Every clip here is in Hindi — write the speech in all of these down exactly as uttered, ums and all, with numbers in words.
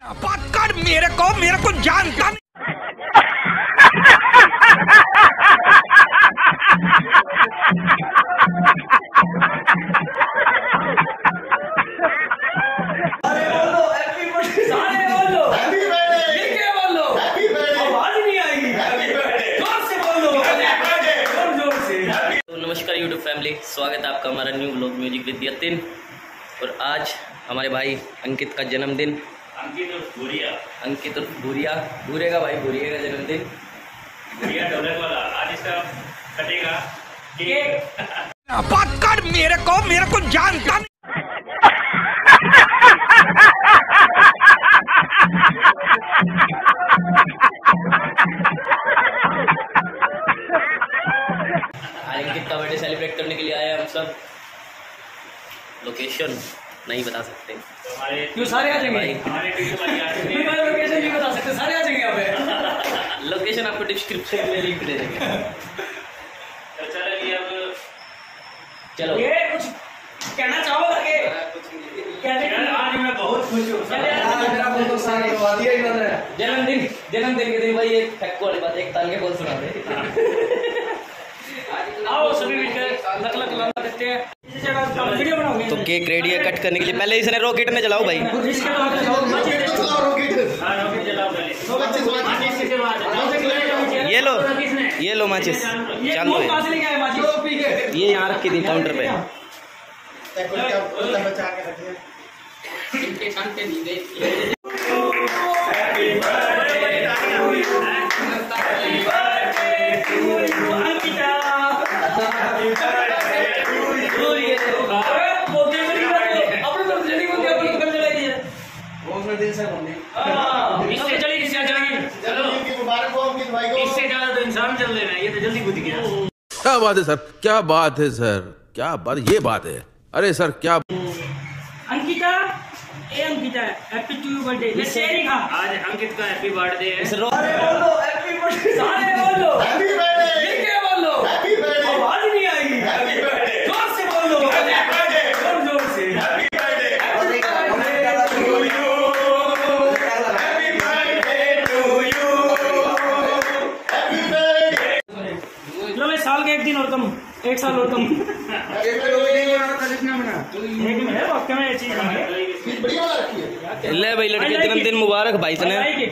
पकड़ मेरे को मेरे को जानता नहीं। नमस्कार यूट्यूब फैमिली, स्वागत है आपका हमारा new vlog music with Yatin. और आज हमारे भाई अंकित का जन्मदिन। अंकित और भूरिया अंकित और भूरिया भूरे का भाई भूरिया का जन्मदिन। भूरिया डॉलर वाला आज इसका कटेगा केक। पकड़ मेरे को मेरे को जानता नहीं। अंकित का बर्थडे सेलिब्रेट करने के लिए आए हम सब। लोकेशन नहीं बता सकते तो हमारे क्यों, सारे आ जाएंगे। हमारे वीडियो वाली आ चुके हैं। लोकेशन नहीं बता सकते, सारे आ जाएंगे यहाँ पे। लोकेशन आपको डिस्क्रिप्शन में लिंक दे देंगे। तो चलिए अब चलो ये कुछ कहना चाहोगे? यार आज मैं बहुत खुश हूँ। जन्मदिन जन्मदिन के दिन भाई एक ठक्को वाली बात, एक ताल के बोल सुना दे। आओ सभी मिलकर लक लक लक देते हैं। वीडियो बनाओगे? तो केक रेडी है कट करने के लिए। पहले इसने रॉकेट में जलाओ भाई। हाँ रॉकेट जलाओ पहले। ये लो ये लो माचिस चालू है। कहाँ से लेके आए माचिस? ये यहाँ रखी थी काउंटर पे। इससे चली किससे चलेगी? चलो इससे ज्यादा तो इंसान चल रहे हैं। ये तो जल्दी कूद गया। क्या बात है सर, क्या बात है सर, क्या बात, ये बात है। अरे सर क्या अंकिता, ए Ankita, happy to you birthday. ले शेरी खा। आज अंकित का हैप्पी बर्थडे है। सारे बोलो हैप्पी बर्थडे। सारे बोलो हैप्पी बर्थडे। लिख के बोलो हैप्पी बर्थडे। आवाज नहीं आएगी। Happy birthday. जोर से बोलो हैप्पी बर्थडे। जोर जोर से happy birthday. Happy birthday to you. Happy birthday to you. Happy birthday. लो मैं साल का एक दिन और कम, एक साल और कम। एक मिनट है वाकई में ये चीज है। ले भाई लड़के जन्मदिन मुबारक भाई तने। नहीं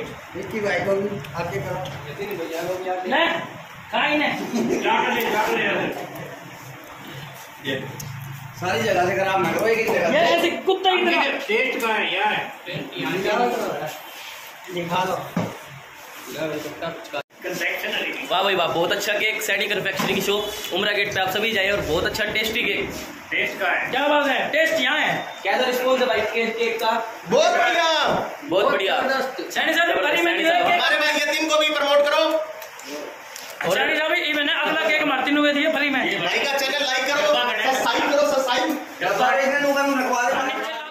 खाई नहीं सारी जगह से खराब ना करो, एक ही जगह ये ऐसे कुत्ता की तरह। टेस्ट का है यार। दिखा दो। कंफेक्शनरी वाह भाई वाह, बहुत अच्छा केक। सैनी कन्फेक्शनरी की शॉप उमरा गेट पे आप सभी जाइए। और बहुत अच्छा टेस्टी केक। टेस्ट का है। क्या बात है, टेस्ट यहाँ है। कैसा रिस्पॉन्स है भाई केक केक का? बहुत बढ़िया, बहुत बढ़िया। सैनी साहब भरी में दिया केक। हमारे भाई यतीम को भी प्रमोट करो। और सैनी साहब ये मैंने अगला केक मार्टिन हुए दिए फ्री में। भाई का चैनल लाइक करो, सब्सक्राइब करो, सब्सक्राइब। नीचे